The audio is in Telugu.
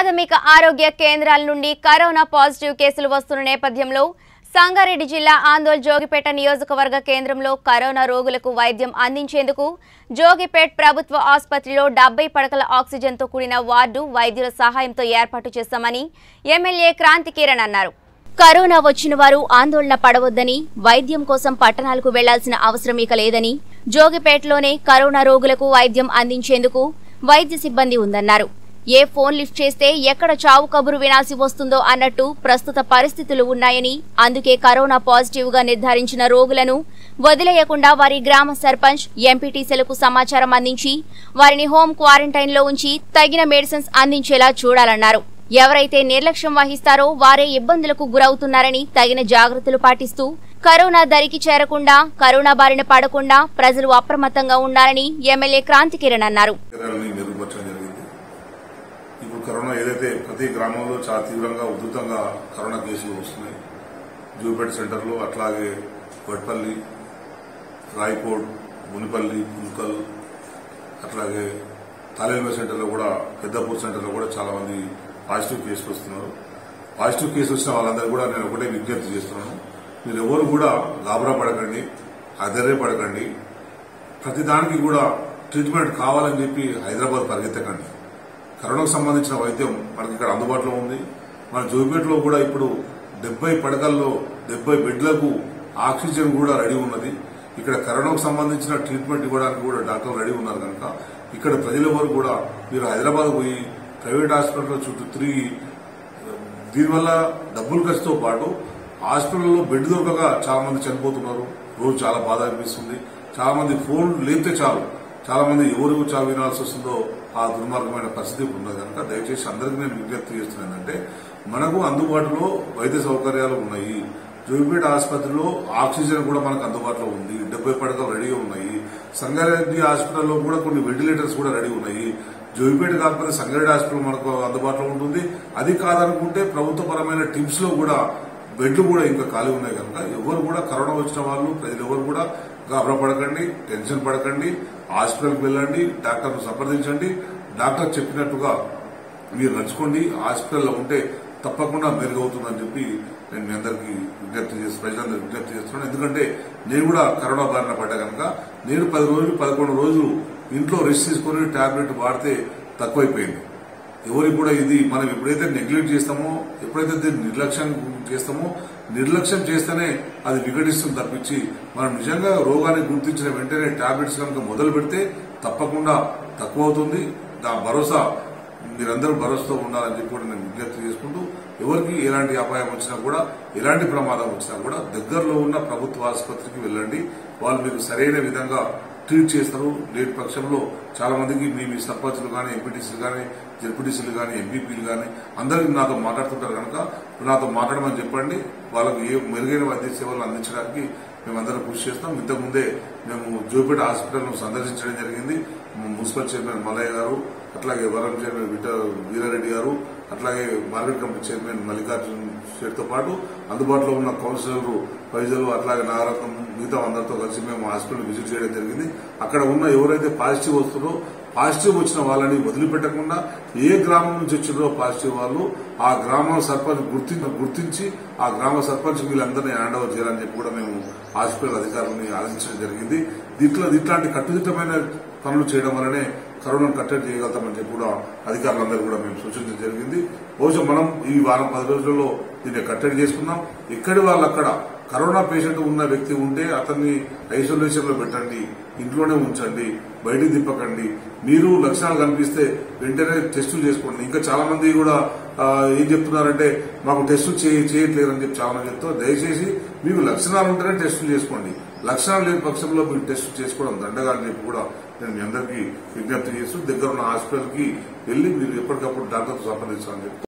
ప్రాథమిక ఆరోగ్య కేంద్రాల నుండి కరోనా పాజిటివ్ కేసులు వస్తున్న నేపథ్యంలో సంగారెడ్డి జిల్లా ఆందోళ్ జోగిపేట నియోజకవర్గ కేంద్రంలో కరోనా రోగులకు వైద్యం అందించేందుకు జోగిపేట్ ప్రభుత్వ ఆసుపత్రిలో 70 పడకల ఆక్సిజన్తో కూడిన వార్డు వైద్యుల సహాయంతో ఏర్పాటు చేశామని ఎమ్మెల్యే క్రాంతి కిరణ్ అన్నారు. కరోనా వచ్చిన వారు ఆందోళన పడవద్దని, వైద్యం కోసం పట్టణాలకు వెళ్లాల్సిన అవసరం ఇక లేదని, జోగిపేటలోనే కరోనా రోగులకు వైద్యం అందించేందుకు వైద్య సిబ్బంది ఉందన్నారు. ఏ ఫోన్ లిఫ్ట్ చేస్తే ఎక్కడ చావు కబురు వినాల్సి వస్తుందో అన్నట్టు ప్రస్తుత పరిస్థితులు ఉన్నాయని, అందుకే కరోనా పాజిటివ్ గా నిర్ధారించిన రోగులను వదిలేయకుండా వారి గ్రామ సర్పంచ్, ఎంపీటీసీలకు సమాచారం అందించి వారిని హోం క్వారంటైన్ లో ఉంచి తగిన మెడిసిన్స్ అందించేలా చూడాలన్నారు. ఎవరైతే నిర్లక్ష్యం వహిస్తారో వారే ఇబ్బందులకు గురవుతున్నారని తగిన జాగ్రత్తలు పాటిస్తూ కరోనా దరికి చేరకుండా, కరోనా బారిన పడకుండా ప్రజలు అప్రమత్తంగా ఉండాలని ఎమ్మెల్యే క్రాంతి కిరణ్ అన్నారు. ఇప్పుడు కరోనా ఏదైతే ప్రతి గ్రామంలో చాలా తీవ్రంగా ఉధృతంగా కరోనా కేసులు వస్తున్నాయి. జూపేట సెంటర్లో, అట్లాగే వడ్పల్లి, రాయకోడ్, మునిపల్లి, పుల్కల్, అట్లాగే తాలేమే సెంటర్లో కూడా, పెద్దపూర్ సెంటర్లో కూడా చాలా మంది పాజిటివ్ కేసులు వస్తున్నారు. పాజిటివ్ కేసు వచ్చిన వాళ్ళందరూ కూడా నేను ఒకటే విజ్ఞప్తి చేస్తున్నాను. మీరు ఎవరు కూడా గాబరా పడకండి, అధైర్యపడకండి. ప్రతిదానికి కూడా ట్రీట్మెంట్ కావాలని చెప్పి హైదరాబాద్ పరిగెత్తకండి. కరోనాకు సంబంధించిన వైద్యం మనకి ఇక్కడ అందుబాటులో ఉంది. మన జోగిపేటలో కూడా ఇప్పుడు 70 పడకల్లో 70 బెడ్లకు ఆక్సిజన్ కూడా రెడీ ఉన్నది. ఇక్కడ కరోనాకు సంబంధించిన ట్రీట్మెంట్ ఇవ్వడానికి కూడా డాక్టర్లు రెడీ ఉన్నారు కనుక ఇక్కడ ప్రజలెవరు కూడా మీరు హైదరాబాద్ పోయి ప్రైవేట్ హాస్పిటల్ చుట్టూ తిరిగి దీనివల్ల డబ్బులు ఖర్చుతో పాటు హాస్పిటల్లో బెడ్ దొరకగా చాలా మంది చనిపోతున్నారు. రోజు చాలా బాధ అనిపిస్తుంది. చాలా మంది ఫోన్ లేపితే చాలు చాలా మంది ఎవరికి చావు వినాల్సి వస్తుందో ఆ దుర్మార్గమైన పరిస్థితి ఉన్నది కనుక దయచేసి అందరికీ నేను విజ్ఞప్తి చేస్తున్నానంటే మనకు అందుబాటులో వైద్య సౌకర్యాలు ఉన్నాయి. జోగిపేట ఆసుపత్రిలో ఆక్సిజన్ కూడా మనకు అందుబాటులో ఉంది. 70 పడకలు రెడీగా ఉన్నాయి. సంగారెడ్డి హాస్పిటల్లో కూడా కొన్ని వెంటిలేటర్స్ కూడా రెడీ ఉన్నాయి. జోగిపేట కాకపోతే సంగారెడ్డి హాస్పిటల్ మనకు అందుబాటులో ఉంటుంది. అది కాదనుకుంటే ప్రభుత్వపరమైన టిమ్స్ లో కూడా బెడ్లు కూడా ఇంకా ఖాళీ ఉన్నాయి కనుక ఎవరు కూడా కరోనా వచ్చిన వాళ్ళు ప్రజలు ఎవరు కూడా గాబరా పడకండి, టెన్షన్ పడకండి. హాస్పిటల్కి వెళ్ళండి, డాక్టర్ను సంప్రదించండి. డాక్టర్ చెప్పినట్టుగా మీరు నడుచుకోండి. హాస్పిటల్లో ఉంటే తప్పకుండా మెరుగవుతుందని చెప్పి నేను మీ అందరికీ ప్రజలందరికీ విజ్ఞప్తి చేస్తున్నాను. ఎందుకంటే నేను కూడా కరోనా బారిన పడ్డా కనుక నేను 10 రోజులు 11 రోజులు ఇంట్లో రెస్ట్ తీసుకుని టాబ్లెట్ వాడితే తక్కువైపోయింది. ఎవరికి కూడా ఇది మనం ఎప్పుడైతే నెగ్లెక్ట్ చేస్తామో, ఎప్పుడైతే దీన్ని నిర్లక్ష్యం చేస్తేనే అది విఘటిస్తుంది తప్పించి మనం నిజంగా రోగాన్ని గుర్తించిన వెంటనే టాబ్లెట్స్ కనుక మొదలు పెడితే తప్పకుండా తక్కువ అవుతుంది. దా భరోసా మీరందరూ భరోసాతో ఉండాలని చెప్పి కూడా నేను విజ్ఞప్తి చేసుకుంటూ ఎవరికి ఎలాంటి అపాయం వచ్చినా కూడా, ఎలాంటి ప్రమాదం వచ్చినా కూడా దగ్గరలో ఉన్న ప్రభుత్వ ఆసుపత్రికి వెళ్ళండి. వాళ్ళు మీకు సరైన విధంగా ట్రీట్ చేస్తారు. లేని పక్షంలో చాలా మందికి మీ సర్పంచ్లు కానీ, ఎంపీటీసీలు కానీ, జెడ్పీటీసీలు కానీ, ఎంపీపీలు కానీ అందరికీ నాతో మాట్లాడుతుంటారు కనుక నాతో మాట్లాడమని చెప్పండి. వాళ్ళకు ఏ మెరుగైన వైద్య సేవలు అందించడానికి మేమందరం కృషి చేస్తాం. ఇంతకుముందే మేము జోగిపేట హాస్పిటల్ను సందర్శించడం జరిగింది. మున్సిపల్ చైర్మన్ మల్లయ్య గారు, అట్లాగే వరం చైర్మన్ వీరారెడ్డి గారు, అట్లాగే మార్కెట్ కమిటీ చైర్మన్ మల్లికార్జున్ షేట్తో పాటు అందుబాటులో ఉన్న కౌన్సిలర్లు, వైద్యులు, అట్లాగే నాగరత్నం, మిగతా అందరితో కలిసి మేము హాస్పిటల్ విజిట్ చేయడం జరిగింది. అక్కడ ఉన్న ఎవరైతే పాజిటివ్ వస్తున్నారో పాజిటివ్ వచ్చిన వాళ్ళని వదిలిపెట్టకుండా ఏ గ్రామం నుంచి వచ్చినారో పాజిటివ్ వాళ్ళు ఆ గ్రామ సర్పంచ్ గుర్తించి ఆ గ్రామ సర్పంచ్ వీళ్ళందరినీ హ్యాండ్ ఓవర్ చేయాలని చెప్పి కూడా మేము హాస్పిటల్ అధికారులని ఆదేశించడం జరిగింది. ఇట్లాంటి కట్టుదిట్టమైన పనులు చేయడం వల్లనే కరోనాను కట్టడి చేయగలుగుతామని చెప్పి కూడా అధికారులందరూ కూడా మేము సూచించడం జరిగింది. బహుశా మనం ఈ వారం 10 రోజుల్లో దీన్ని కట్టడి చేసుకున్నాం. ఎక్కడి వాళ్ళు అక్కడ కరోనా పేషెంట్ ఉన్న వ్యక్తి ఉంటే అతన్ని ఐసోలేషన్ లో పెట్టండి, ఇంట్లోనే ఉంచండి, బయటికి తిప్పకండి. మీరు లక్షణాలు కనిపిస్తే వెంటనే టెస్టులు చేసుకోండి. ఇంకా చాలా మంది కూడా ఏం చెప్తున్నారంటే మాకు టెస్టులు చేయట్లేదని చెప్పి చాలా మంది చెప్తారు. దయచేసి మీకు లక్షణాలు ఉంటేనే టెస్టులు చేసుకోండి. లక్షణాలు లేని పక్షంలో మీరు టెస్ట్ చేసుకోవడం దండగా అని చెప్పి కూడా నేను మీ అందరికీ విజ్ఞప్తి చేస్తూ దగ్గర ఉన్న హాస్పిటల్కి వెళ్లి మీరు ఎప్పటికప్పుడు డాక్టర్తో సంప్రదించాలని చెప్పి